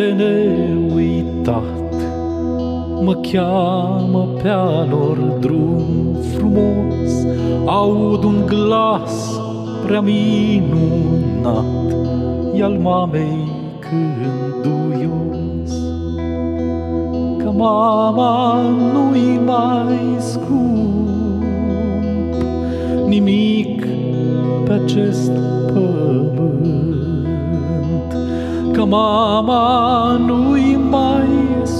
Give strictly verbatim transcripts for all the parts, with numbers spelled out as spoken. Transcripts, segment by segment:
neuitat, mă cheamă pe-a lor drum frumos, aud un glas prea minunat, e-al mamei cânduios. Că mama nu-i mai scump nimic pe acest pământ, că mama nu-i mai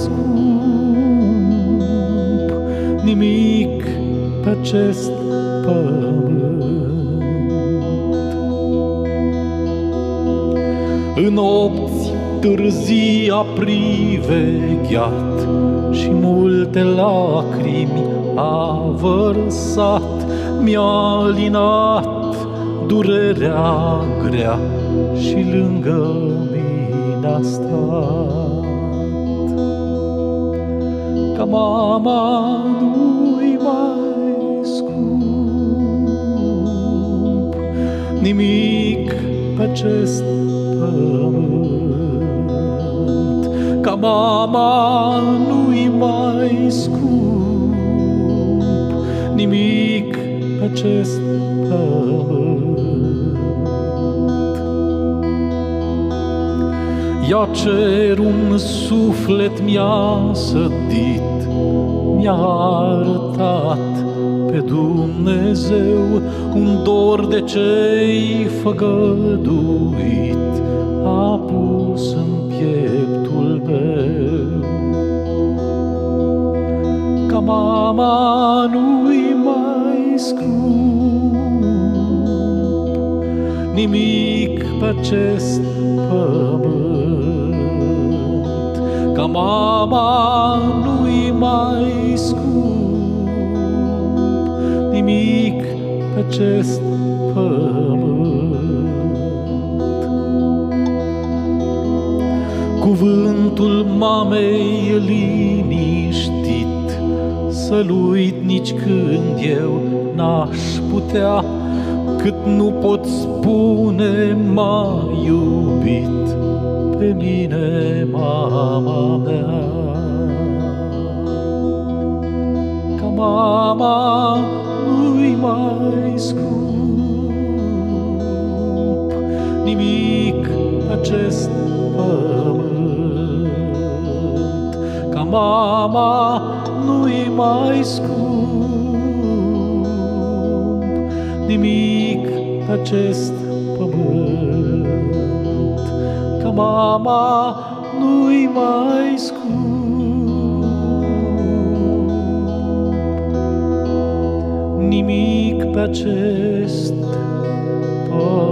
scump nimic pe acest pământ. În nopți târzii a privegheat și multe lacrimi a vărsat, mi-a linat durerea grea și lângă mine a stat. Că mama nu-i mai scump nimic pe acest pământ, ca mama nu-i mai scump nimic pe acest pământ. Ea cer un suflet mi-a sădit, mi-a arătat pe Dumnezeu un dor de ce-i făgăduit, a pus în pieptul meu. Ca mama nu-i mai scump nimic pe acest pământ, ca mama nu-i mai scump nimic pe acest pământ. Cuvântul mamei e liniștit, să-l uit nici când eu n-aș putea, cât nu pot spune m-a iubit pe mine mama mea. Ca mama nu-i mai scump nimic pe acest pământ, ca mama nu-i mai scump nimic pe acest pământ, ca mama nu-i mai scump nimic pe acest pământ.